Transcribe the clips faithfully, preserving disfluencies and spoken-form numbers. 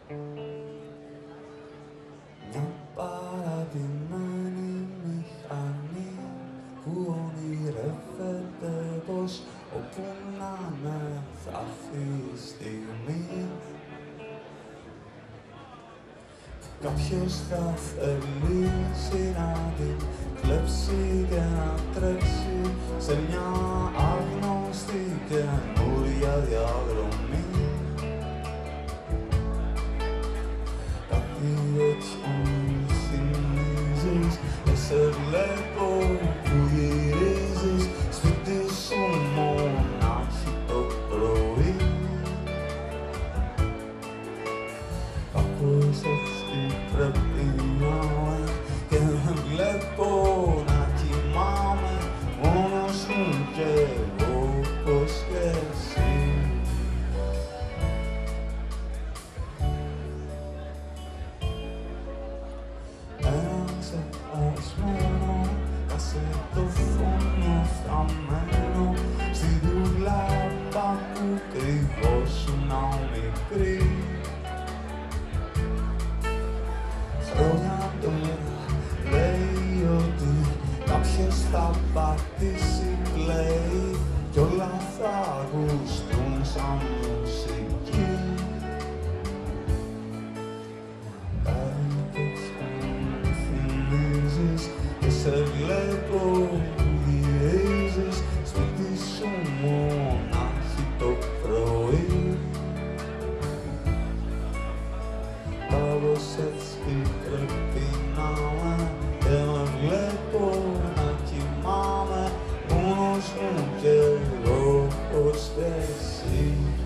Μια παραδειγμένη μηχανή που ονειρεύεται πως όπου να με θα έρθει η στιγμή κάποιος θα θελήσει να την κλέψει και να τρέξει σε μια άγνωστη καινούρια διαδρομή. Κάτι έτσι μου θυμίζεις, δεν σε βλέπω που γυρίζεις σπίτι σου μονάχη το πρωί. Κάπως έτσι πρέπει να είναι και δεν βλέπω να κοιμάμαι μόνος μου κι εγώ πως και εσύ. Ένα ξεχασμένο κασετοφόνο σταμμένο στη ντουλάπα που κρυβόσουν μικρή. Χρόνια τώρα λέει ότι κάποιος θα πατήσει play κι όλα θα ακουστούν σαν μουσική. Κάτι τέτοιο μου θυμίζεις και σε βλέπω που γυρίζεις σπίτι σου μονάχη το πρωί. Κάπως έτσι πρέπει να είμαι και με βλέπω να κοιμάμαι μόνος μου κι εγώ πως και εσύ.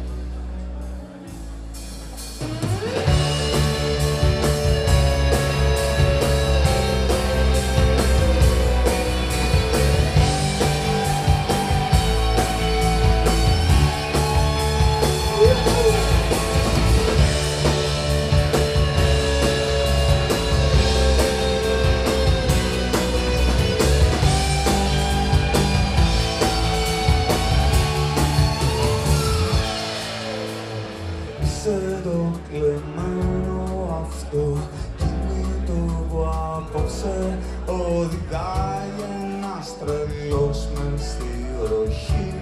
Είσαι το κλεμμένο αυτό κινητό που απόψε οδηγάει ένας τρελός μες στη βροχή.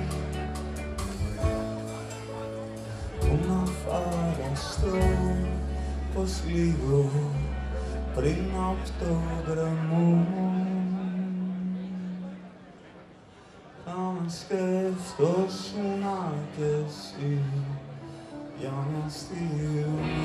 Πού να φανταστώ πως λίγο πριν απ' το γκρεμό θα με σκεφτόσουνα κι εσύ για μια στιγμή.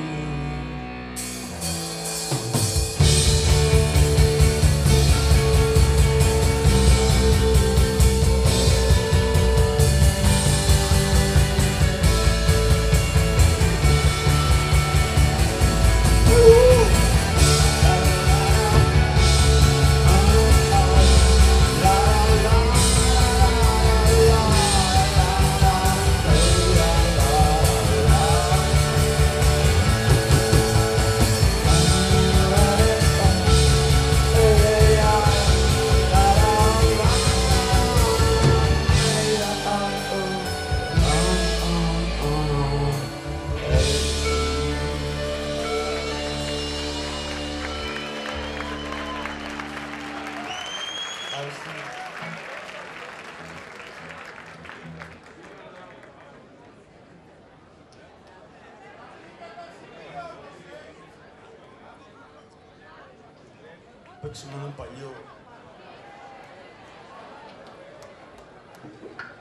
Παίξουμε ένα παλιό.